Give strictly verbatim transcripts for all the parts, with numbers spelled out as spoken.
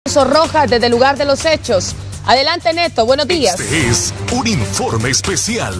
Roja desde el lugar de los hechos. Adelante, Neto, buenos días. Este es un informe especial.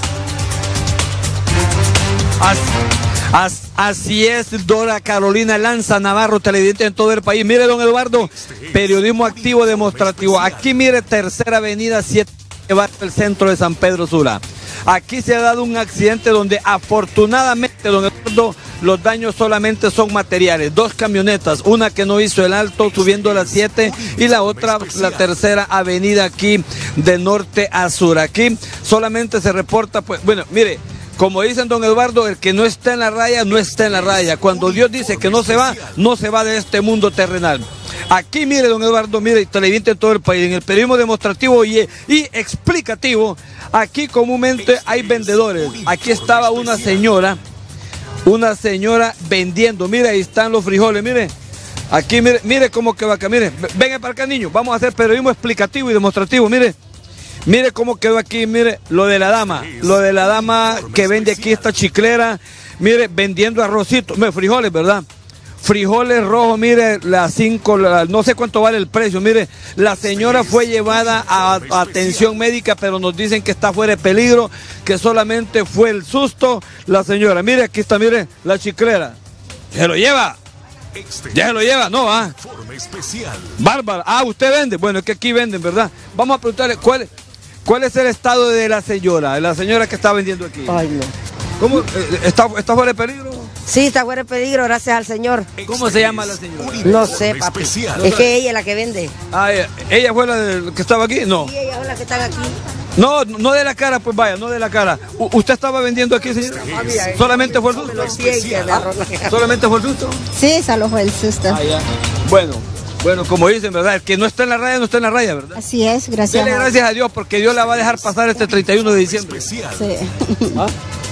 Así, as, así es, Dora Carolina Lanza Navarro, televidente en todo el país. Mire, don Eduardo, periodismo activo demostrativo. Aquí mire, Tercera Avenida siete, el centro de San Pedro Sula. Aquí se ha dado un accidente donde afortunadamente, don Eduardo, los daños solamente son materiales. Dos camionetas, una que no hizo el alto subiendo a las siete y la otra, la Tercera Avenida aquí de norte a sur. Aquí solamente se reporta, pues, bueno, mire, como dicen, don Eduardo, el que no está en la raya, no está en la raya. Cuando Dios dice que no se va, no se va de este mundo terrenal. Aquí, mire, don Eduardo, mire, televidente en todo el país, en el periodismo demostrativo y, y explicativo, aquí comúnmente hay vendedores. Aquí estaba una señora, una señora vendiendo. Mire, ahí están los frijoles, mire. Aquí, mire, mire cómo que va acá, mire. Venga para acá, niños, vamos a hacer periodismo explicativo y demostrativo, mire. Mire cómo quedó aquí, mire, lo de la dama, lo de la dama que vende aquí esta chiclera, mire, vendiendo arrocitos, mire, frijoles, ¿verdad? Frijoles rojos, mire, las cinco, la, no sé cuánto vale el precio, mire, la señora fue llevada a, a atención médica, pero nos dicen que está fuera de peligro, que solamente fue el susto, la señora, mire, aquí está, mire, la chiclera, se lo lleva. Ya se lo lleva, no, ah. Bárbara, ah, usted vende, bueno, es que aquí venden, ¿verdad? Vamos a preguntarle, ¿cuál, cuál es el estado de la señora, de la señora que está vendiendo aquí? Ay, no. ¿Cómo? ¿Está, está fuera de peligro? Sí, está fuera de peligro, gracias al Señor. ¿Cómo se llama la señora? No sé, papi. Es que ella es la que vende. Ah, ella, ¿ella fue la de, que estaba aquí? No. Sí, ella es la que está aquí. No, no de la cara, pues vaya, no de la cara. U ¿Usted estaba vendiendo aquí, señora? ¿Solamente fue el susto? ¿Ah? ¿Solamente fue el susto? Sí, solo fue el susto. Ah, ya. Bueno, bueno, como dicen, ¿verdad? El que no está en la raya, no está en la raya, ¿verdad? Así es, gracias. Dele gracias a Dios, porque Dios la va a dejar pasar este treinta y uno de diciembre. Sí. ¿Ah?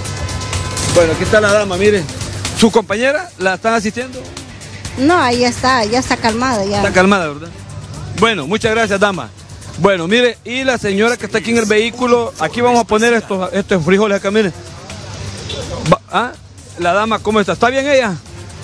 Bueno, aquí está la dama, mire. ¿Su compañera la están asistiendo? No, ahí está, ya está calmada. Ya. Está calmada, ¿verdad? Bueno, muchas gracias, dama. Bueno, mire, y la señora que está aquí en el vehículo, aquí vamos a poner estos, estos frijoles acá, mire. ¿Ah? La dama, ¿cómo está? ¿Está bien ella?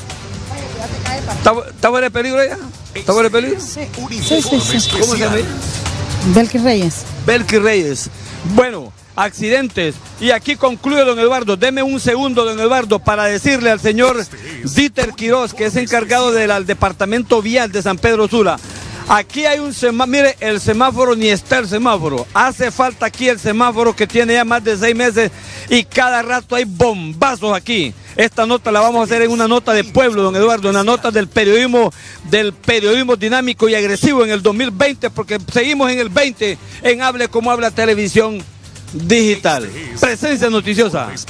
¿Está, está fuera de peligro ella? ¿Está fuera de peligro? Sí, sí, sí, sí. ¿Cómo se llama ella? Belkis Reyes. Belkis Reyes. Bueno, accidentes. Y aquí concluye, don Eduardo. Deme un segundo, don Eduardo, para decirle al señor Dieter Quiroz, que es encargado del departamento vial de San Pedro Sula. Aquí hay un semáforo, mire, el semáforo ni está el semáforo. Hace falta aquí el semáforo que tiene ya más de seis meses y cada rato hay bombazos aquí. Esta nota la vamos a hacer en una nota de pueblo, don Eduardo, una nota del periodismo, del periodismo dinámico y agresivo en el dos mil veinte, porque seguimos en el veinte en Hable como Habla Televisión Digital. Presencia noticiosa.